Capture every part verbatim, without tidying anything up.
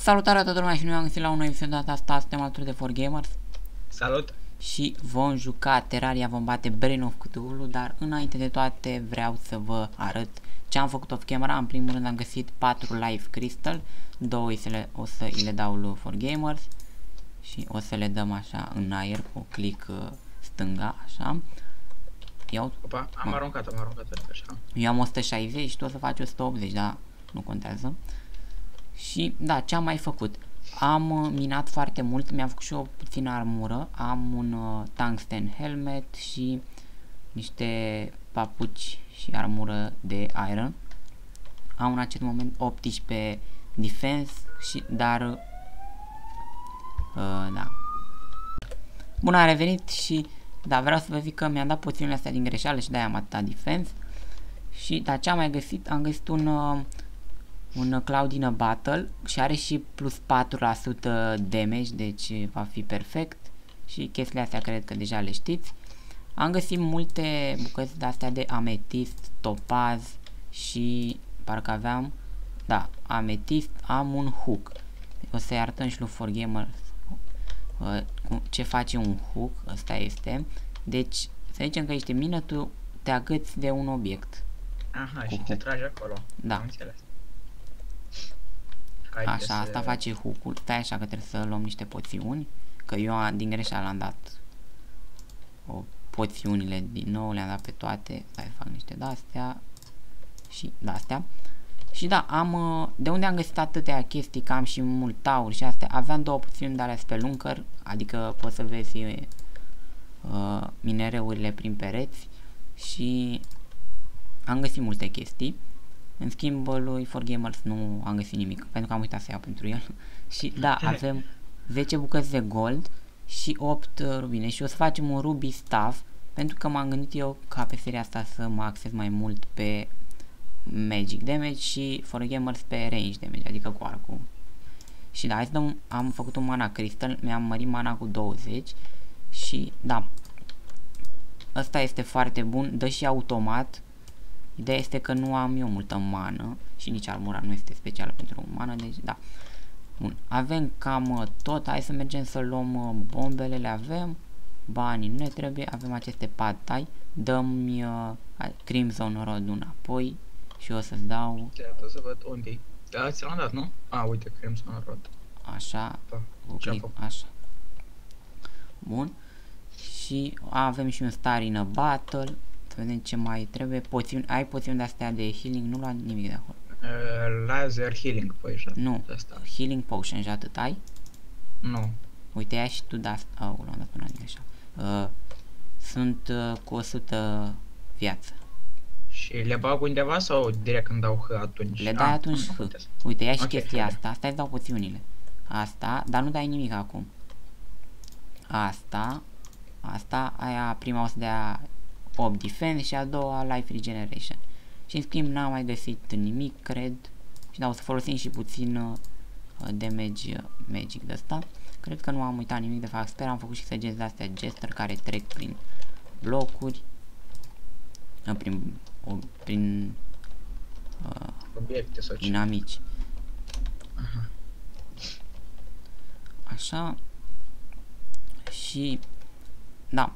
Salutare toată lumea și noi am găsit la un nou episod. Data asta suntem alături de four gamers. Salut! Și vom juca Terraria, vom bate Brain of Cthulhu, dar înainte de toate vreau să vă arăt ce am făcut off camera. În primul rând am găsit patru live crystal, două să le, o să îi le dau lui four gamers și o să le dăm așa în aer cu click uh, stânga, așa. Eu, Opa, am aruncat, am aruncat așa. Eu am o sută șaizeci și tu o să faci o sută optzeci, dar nu contează. Și da, ce am mai făcut? Am uh, minat foarte mult, mi-am făcut și o puțină armură, am un uh, tungsten helmet și niște papuci și armură de iron. Am în acest moment optsprezece defense și dar uh, da. Bun, am revenit și da, vreau să vă zic că mi-am dat poțiunile astea din greșeală și de-aia am atâta defense. Și da, ce am mai găsit? Am găsit un uh, un Cloud in a Battle și are și plus patru la sută damage, deci va fi perfect. Și chestiile astea cred că deja le știți. Am găsit multe bucăți de astea de ametist, topaz și parcă aveam, da, ametist, am un hook. O să-i arătăm și lui four gamers uh, ce face un hook, ăsta este. Deci, să zicem că ești mină, tu te agăți de un obiect. Aha, și te tragi acolo. Da. Am înțeles. Așa, asta face hook-ul. Stai așa că trebuie să luăm niște poțiuni. Că eu din greșeală am dat o, poțiunile din nou, le-am dat pe toate. Stai să fac niște de-astea și de-astea. Și da, am, de unde am găsit atâtea chestii, că am și mult aur și astea. Aveam două poțiuni de alea spelunker, adică poți să vezi uh, minereurile prin pereți. Și am găsit multe chestii. În schimb, lui four gamers nu am găsit nimic, pentru că am uitat să iau pentru el. Și da, avem zece bucăți de gold și opt rubine și o să facem un ruby staff, pentru că m-am gândit eu ca pe seria asta să mă acces mai mult pe magic damage și four gamers pe range damage, adică cu arcul. Și da, hai să dăm, am făcut un mana crystal, mi-am mărit mana cu douăzeci și da, ăsta este foarte bun, dă și automat. Ideea este că nu am eu multă mană și nici armura nu este specială pentru mană, deci da. Bun, avem cam uh, tot, hai să mergem să luăm uh, bombele, le avem, banii nu ne trebuie, avem aceste pad thai, dăm-mi uh, Crimson Rod înapoi și o să-ți dau... Iată să văd unde-i. Da, ți l-am dat, nu? A, uite, Crimson Rod. Așa, Da, cu click, așa. Bun, și avem și un Star in a Battle. Să vedem ce mai trebuie. Poțiuni, ai poțiuni de astea de healing? Nu lua nimic de acolo. Uh, laser healing potion. Nu, asta. Healing potion și atât ai? Nu. Uite, ia și tu de asta. Oh, l-am dat până la așa. Uh, sunt uh, cu o sută viață. Și le bag undeva sau direct când dau H atunci? Le dai ah, atunci H. Uite, ia și okay, chestia okay. asta. Asta îți dau poțiunile. Asta, dar nu dai nimic acum. Asta. Asta, aia prima o să dea opt defense și a doua life regeneration. Și în schimb n-am mai găsit nimic, cred. Și da, o să folosim și puțin uh, damage uh, magic de asta. Cred că nu am uitat nimic de fapt. Sper am făcut și săgeți de astea jester care trec prin blocuri. Uh, prin uh, prin uh, obiecte sau inamici. Aha. Așa. Și da.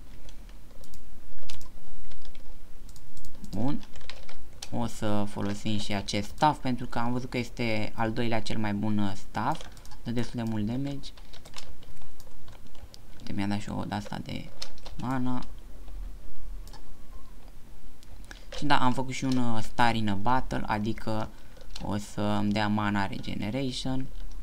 Bun. O să folosim și acest staff pentru că am văzut că este al doilea cel mai bun staff. Dă destul de mult damage. Uite, mi-a dat și o de asta de mana. Și da, am făcut și un Star in a Battle, adică o să îmi dea mana regeneration.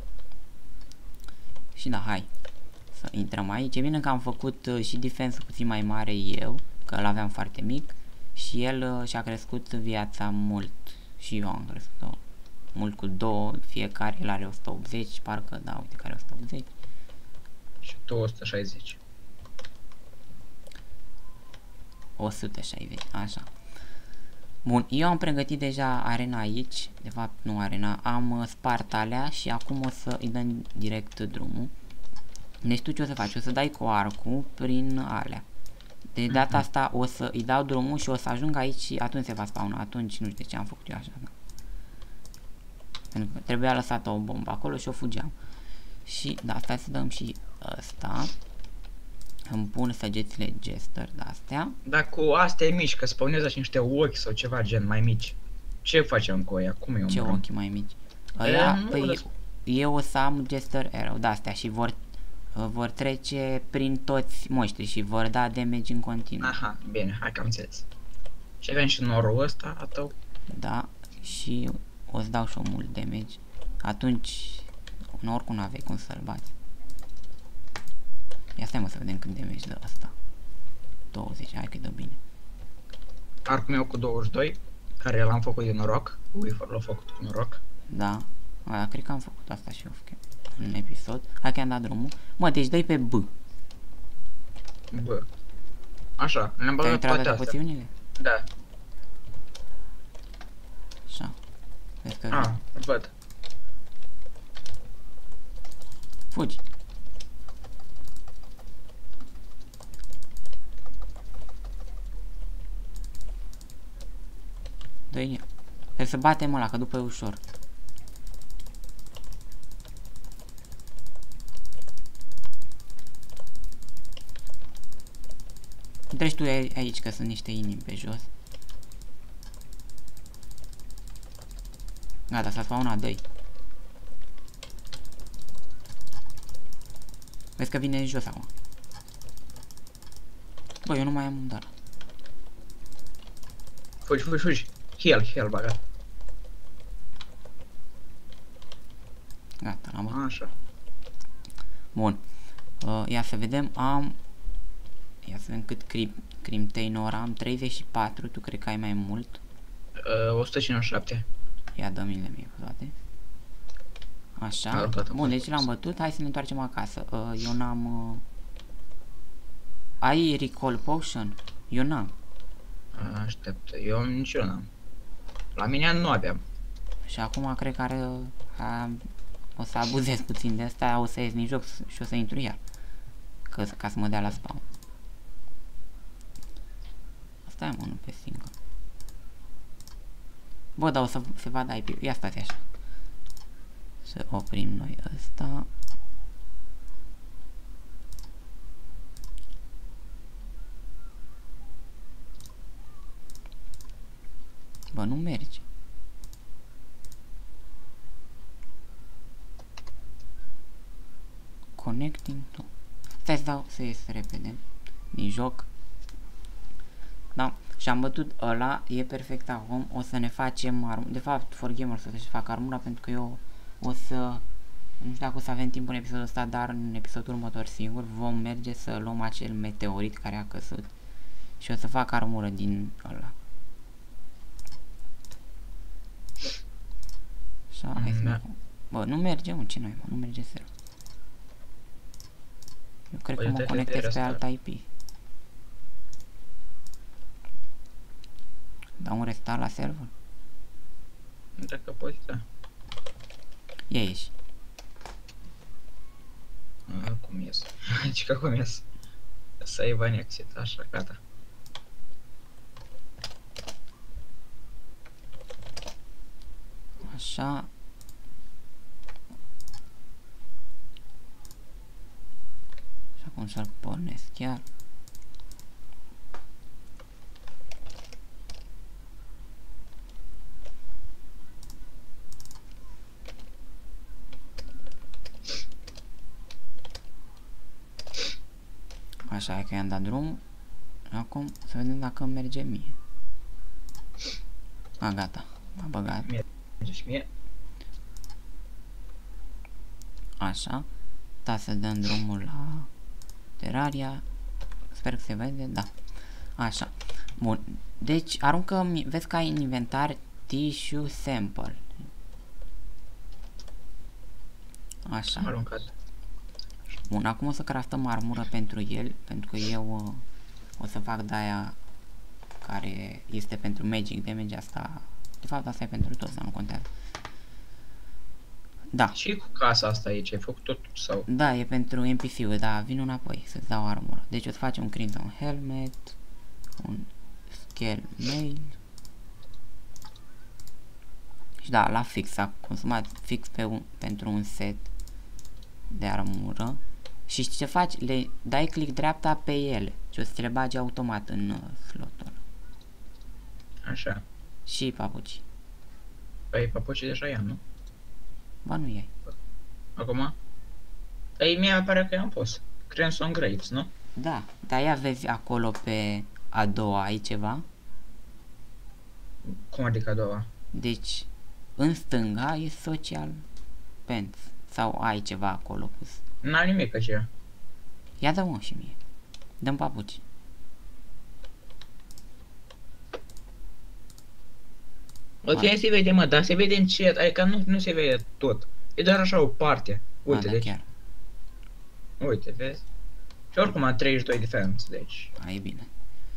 Și da, hai să intrăm aici. E bine că am făcut și defense puțin mai mare eu, că îl aveam foarte mic. Și el uh, și-a crescut viața mult. Și eu am crescut mult cu două. Fiecare, el are o sută optzeci. Parcă, da, uite care o sută optzeci. Și tu o sută șaizeci. o sută șaizeci, așa. Bun, eu am pregătit deja arena aici. De fapt, nu arena. Am uh, spart alea și acum o să îi dăm direct drumul. Deci tu ce o să faci? O să dai cu arcul prin alea. De data asta o să îi dau drumul și o să ajung aici și atunci se va spawna. Atunci nu știu de ce am făcut eu așa. Da. Pentru că trebuia lăsată o bombă acolo și o fugeam. Și da, stai să dăm și ăsta. Îmi pun săgețile Jester de-astea. Dar cu astea mici, că spawnează și niște ochi sau ceva gen mai mici. Ce facem cu ăia? Cum e Ce omorâm? ochi mai mici? Ăia, nu păi, văd. eu o să am Jester Arrow de-astea și vor, vor trece prin toți monștri și vor da damage în continuu. Aha, bine, hai că am înțeles. Și avem și norul ăsta a tău. Da, și o să dau și-o mult damage. Atunci, nu, oricum nu aveai cum să-l bați. Ia stai mă să vedem cât damage dă asta. douăzeci, hai că-i dă bine. Arcul meu cu douăzeci și doi, care l-am făcut de noroc. Weaver l-a făcut cu noroc. Da, a, cred că am făcut asta și off în episod. Hai că am dat drumul. Mă, deci dă-i pe B. Bă. Așa, le-am Te-ai băgat intrat toate toate astea. poțiunile? Da. Așa. Vezi că Ah, văd. fugi. Dă-i el. Trebuie să batem ăla, că după e ușor. Treci tu aici, că sunt niște inimi pe jos. Gata, s-a spawnat, dă-i. Vezi că vine în jos acum. Bă, eu nu mai am un dar. Fugi, fugi, fugi. Heal, heal, bagat. Gata, l-am băgat. Așa. Bun. Uh, ia să vedem, am... Ia să vedem cât crim, Crimtainor am, treizeci și patru, tu cred că ai mai mult. Uh, o sută cincizeci și șapte. Ia dă-mi-le mie pe toate. Așa. Am luat Bun, deci l-am bătut, hai să ne întoarcem acasă. Uh, eu n-am... Uh... Ai recall potion? Eu n-am. Aștept, eu nici eu n-am. La mine nu aveam. Și acum cred că are... A, o să abuzez puțin de asta, o să ies din joc și o să intru iar. Că, ca să mă dea la spawn. Asta e, mă, nu pe single. Bă, dar o să se vadă I P. Ia stați așa. Să oprim noi ăsta. Bă, nu merge. Connecting to. Stai să dau să ies repede din joc. Da, și am bătut ăla, e perfect acum, o să ne facem armura, de fapt for gamer să se facă armura pentru că eu o să, nu știu dacă o să avem timp în episodul ăsta, dar în episodul următor sigur vom merge să luăm acel meteorit care a căzut și o să fac armură din ăla. Așa, hai să Da. mă... Bă, nu merge, mă, ce noi, mă, nu merge server. Eu cred Păi că mă dă-te de conectez pe restart. alt I P. Dau un restart la server? Dacă poți, da. Ia ieși. A, cum ies? Aici că cum ies? Save and exit, așa, gata. Așa. Și acum să-l pornesc chiar. Așa, e că i-am dat drumul. Acum să vedem dacă îmi merge mie. A, gata. M-a băgat. Merge și mie. Așa. Da, să dăm drumul la Terraria. Sper că se vede, da. Așa. Bun. Deci, aruncă, vezi că ai în inventar tissue sample. Așa. Am aruncat. Bun, acum o să craftăm armură pentru el, pentru că eu uh, o să fac de-aia care este pentru magic damage, asta, de fapt asta e pentru toți, dar nu contează. Da, Și cu casa asta aici, ai făcut tot sau? da, e pentru N P C-ul, da, vin înapoi să-ți dau armură. Deci o să facem un Crimson Helmet, un Scale Mail Și da, la fix, a consumat fix pe un, pentru un set de armură. Și știi ce faci? Le dai click dreapta pe ele și o să ți le bagi automat în uh, slotul. Așa. Și papuci. Păi papucii deja i-am, nu? Ba nu ai. Acum? Păi mie apare că i-am pus. Crimson Grapes, nu? Da, dar ia vezi acolo pe a doua, ai ceva? Cum adică a doua? Deci, în stânga e social pants. Sau ai ceva acolo pus. N-am nimic aceea. Ia dă-mă și mie. Dă-mi papuci. O fie se vede, mă, dar se vede încet, adică nu, nu se vede tot. E doar așa o parte. Uite, A, deci. da, chiar. Uite, vezi? Și oricum am treizeci și doi defense, deci. A, e bine.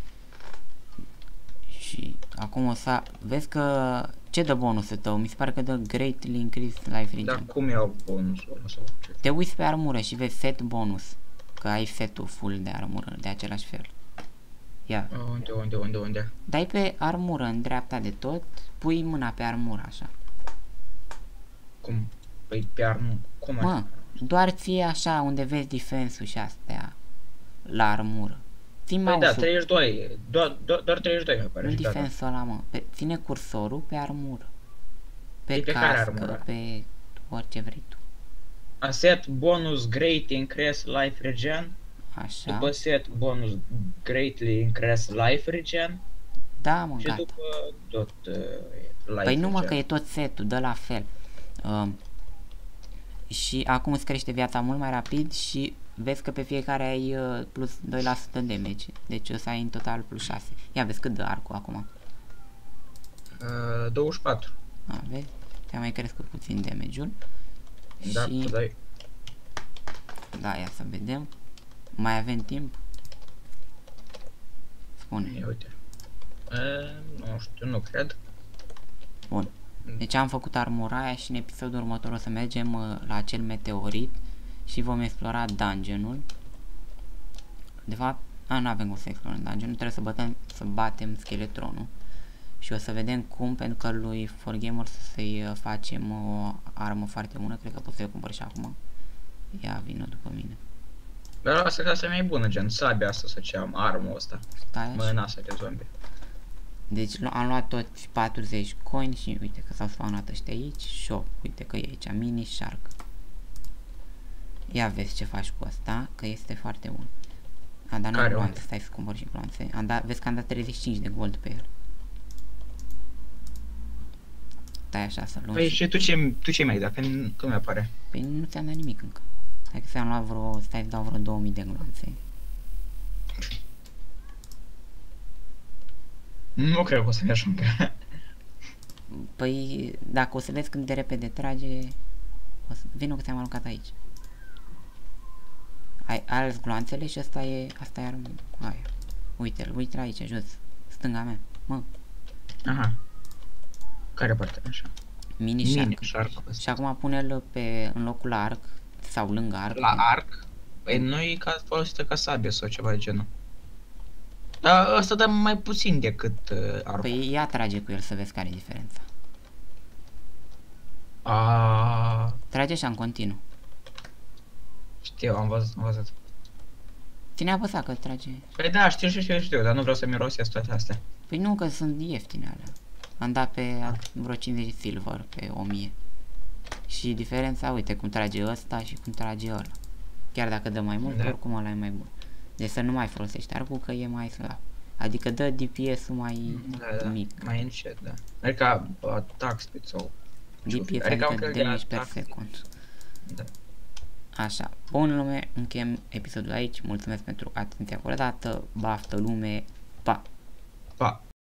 Și acum o să... Vezi că... Ce dă bonusul tău? Mi se pare că dă Greatly Increased Life Regen. Dar cum iau bonusul ăla sau ce? Te uiți pe armură și vezi set bonus. Că ai setul full de armură, de același fel. Ia. Unde, unde, unde, unde? Dai pe armură în dreapta de tot, pui mâna pe armură așa. Cum? Păi pe armă, cum Mă, ar? doar ție așa unde vezi defensul și astea la armură. Ții Păi da, mouse-ul treizeci și doi, doar, doar, doar treizeci și doi mi apare în și gata. defensul ăla, mă. Pe, ține cursorul pe armură. Pe E pe care cască, armură? pe orice vrei tu. Set bonus great increase life regen. Așa. După set bonus greatly increase life regen. Da, mă, Și gata. după tot uh, life Păi nu, mă, regen. că e tot setul, dă la fel. Um, și acum îți crește viața mult mai rapid și vezi că pe fiecare ai uh, plus doi la sută damage. Deci o să ai în total plus șase. Ia vezi cât dă arcul acum. Uh, douăzeci și patru. A, vezi? Te-a mai crescut puțin damage-ul. Da, Și... tu dai. Da, ia să vedem. Mai avem timp? Spune. Ia uite. Uh, nu știu, nu cred. Bun. Deci am făcut armura aia și în episodul următor o să mergem uh, la acel meteorit și vom explora dungeon-ul. De fapt, a, nu avem cum să explorăm dungeon-ul, trebuie să, bătăm, să batem scheletronul. Și o să vedem cum, pentru că lui four gamer să-i uh, facem o armă foarte bună, cred că pot să-i cumpăr și acum. Ia, vină după mine. Dar asta ca să mai bună, gen sabia asta să ce am, armul ăsta. Stai așa. Mâna asta de zombie. Deci am luat toți patruzeci coin și uite că s-au spawnat ăștia aici. Shop, uite că e aici, mini shark. Ia vezi ce faci cu asta, că este foarte bun. A, dar nu am Care gloanțe, unde? stai să cumpăr și gloanțe. Am dat, vezi că am dat treizeci și cinci de gold pe el. Stai așa să luăm Păi și... și tu ce, tu ce mai dacă cum mi apare? Păi nu ți-am dat nimic încă. Stai că ți-am luat vreo, stai să dau vreo două mii de gloanțe. Nu cred că o să-mi ajungă. Păi, dacă o să vezi cât de repede trage, o să... Vino că ți-am aruncat aici. Ai ales gloanțele și asta e, asta e armă, aia. Uite-l, uite aici, jos, stânga mea, mă, Aha. Care parte? Așa. mini Mini shark. shark Și ăsta. acum pune-l pe, în locul arc, sau lângă arc. La arc? Păi nu e ca folosită ca sabie sau ceva de genul. Dar ăsta dă mai puțin decât uh, arcul. Păi ia trage cu el să vezi care e diferența. Aaaa, Trage așa în continuu. știu, am văzut, am văzut. Ține apăsat că trage. Păi da, știu, știu, știu, știu, dar nu vreau să mirosesc toate astea. Păi nu, că sunt ieftine alea. Am dat pe vreo cincizeci silver pe o mie. Și diferența, uite cum trage ăsta și cum trage ăla. Chiar dacă dă mai mult, Da. oricum ăla e mai bun. Deci să nu mai folosești arcul că e mai slab. Adică dă D P S-ul mai Da, da, mic. mai încet, da. Adică attack speed sau... D P S Adică un adică fel de damage per atac. second. Da. Așa, bun lume, încheiem episodul aici. Mulțumesc pentru atenția acordată. Baftă lume, pa!